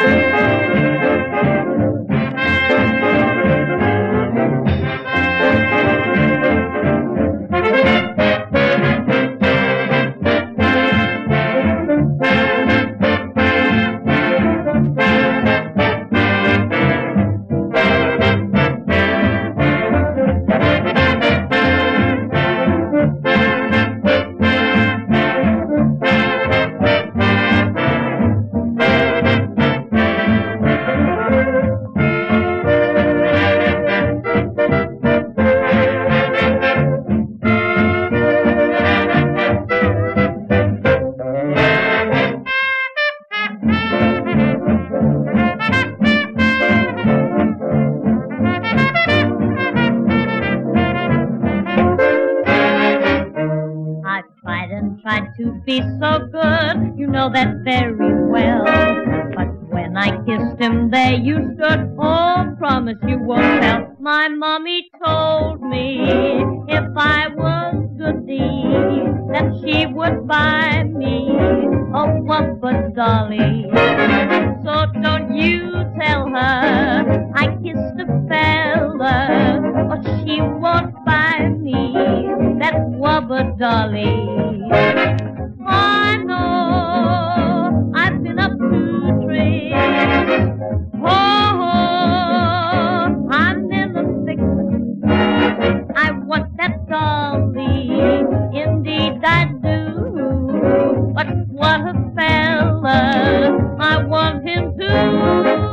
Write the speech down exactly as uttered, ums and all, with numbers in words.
Tried to be so good, you know that very well. But when I kissed him, there you stood. Oh, promise you won't tell. My mommy told me if I was goody, that she would buy me a whopper dolly. So don't you tell her I kissed a fella, or she won't buy me that whopper dolly. I know I've been up to tricks. Oh, I'm in a fix. I want that dolly, indeed I do. But what a fella, I want him too.